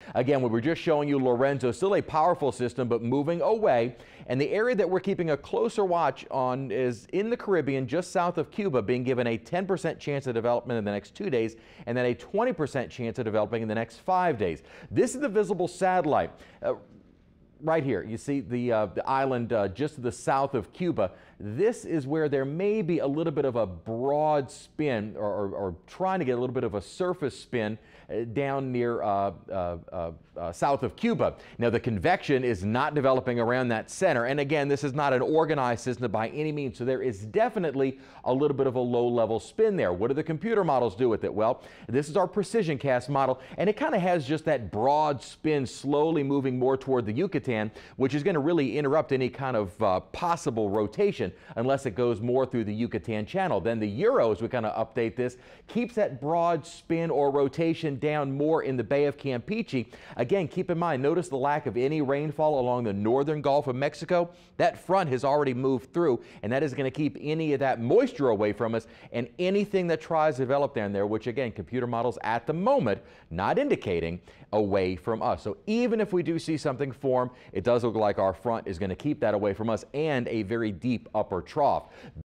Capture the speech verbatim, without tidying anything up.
Again, we were just showing you Lorenzo, still a powerful system, but moving away. And the area that we're keeping a closer watch on is in the Caribbean, just south of Cuba, being given a ten percent chance of development in the next two days, and then a twenty percent chance of developing in the next five days. This is the visible satellite. Uh, Right here, you see the, uh, the island uh, just to the south of Cuba. This is where there may be a little bit of a broad spin, or, or, or trying to get a little bit of a surface spin uh, down near uh, uh, uh, uh, south of Cuba. Now, the convection is not developing around that center. And again, this is not an organized system by any means, so there is definitely a little bit of a low-level spin there. What do the computer models do with it? Well, this is our PRECISIONCAST model, and it kind of has just that broad spin slowly moving more toward the Yucatan, which is going to really interrupt any kind of uh, possible rotation unless it goes more through the Yucatan channel. Then the Euro, as we kind of update this, keeps that broad spin or rotation down more in the Bay of Campeche. Again, keep in mind, notice the lack of any rainfall along the northern Gulf of Mexico. That front has already moved through, and that is going to keep any of that moisture away from us, and anything that tries to develop down there, which again, computer models at the moment not indicating, away from us. So even if we do see something form, it does look like our front is going to keep that away from us and a very deep upper trough.